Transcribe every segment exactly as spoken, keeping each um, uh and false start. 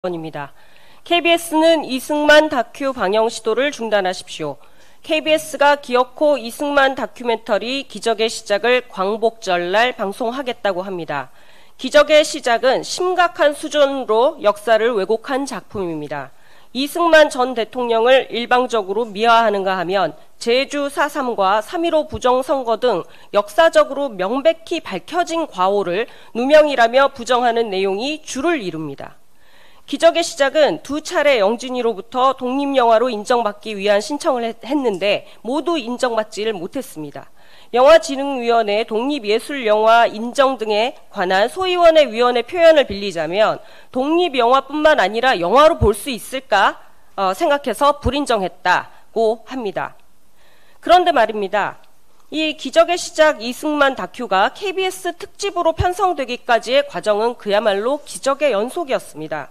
원입니다. 케이비에스는 이승만 다큐 방영 시도를 중단하십시오. 케이비에스가 기어코 이승만 다큐멘터리 기적의 시작을 광복절날 방송하겠다고 합니다. 기적의 시작은 심각한 수준으로 역사를 왜곡한 작품입니다. 이승만 전 대통령을 일방적으로 미화하는가 하면 제주 사 삼과 삼일오 부정선거 등 역사적으로 명백히 밝혀진 과오를 누명이라며 부정하는 내용이 주를 이룹니다. 기적의 시작은 두 차례 영진이로부터 독립영화로 인정받기 위한 신청을 했는데 모두 인정받지를 못했습니다. 영화진흥위원회 독립예술영화 인정 등에 관한 소위원회 위원회 표현을 빌리자면 독립영화뿐만 아니라 영화로 볼 수 있을까 어, 생각해서 불인정했다고 합니다. 그런데 말입니다. 이 기적의 시작 이승만 다큐가 케이비에스 특집으로 편성되기까지의 과정은 그야말로 기적의 연속이었습니다.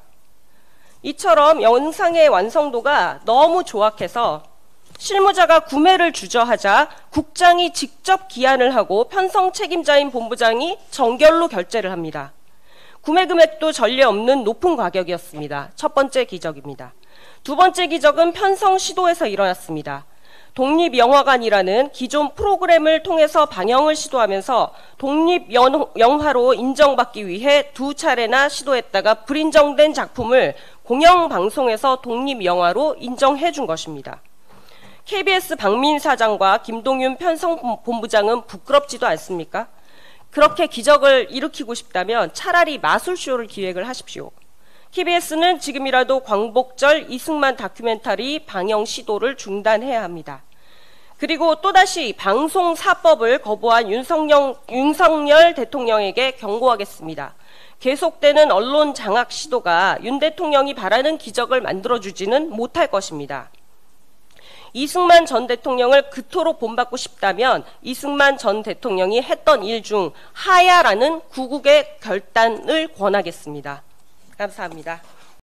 이처럼 영상의 완성도가 너무 조악해서 실무자가 구매를 주저하자 국장이 직접 기한을 하고 편성 책임자인 본부장이 정결로 결제를 합니다. 구매 금액도 전례 없는 높은 가격이었습니다. 첫 번째 기적입니다. 두 번째 기적은 편성 시도에서 일어났습니다. 독립영화관이라는 기존 프로그램을 통해서 방영을 시도하면서 독립영화로 인정받기 위해 두 차례나 시도했다가 불인정된 작품을 공영방송에서 독립영화로 인정해 준 것입니다. 케이비에스 박민 사장과 김동윤 편성본부장은 부끄럽지도 않습니까? 그렇게 기적을 일으키고 싶다면 차라리 마술쇼를 기획을 하십시오. 케이비에스는 지금이라도 광복절 이승만 다큐멘터리 방영 시도를 중단해야 합니다. 그리고 또다시 방송사법을 거부한 윤석열, 윤석열 대통령에게 경고하겠습니다. 계속되는 언론 장악 시도가 윤 대통령이 바라는 기적을 만들어주지는 못할 것입니다. 이승만 전 대통령을 그토록 본받고 싶다면 이승만 전 대통령이 했던 일 중 하야라는 구국의 결단을 권하겠습니다. 감사합니다.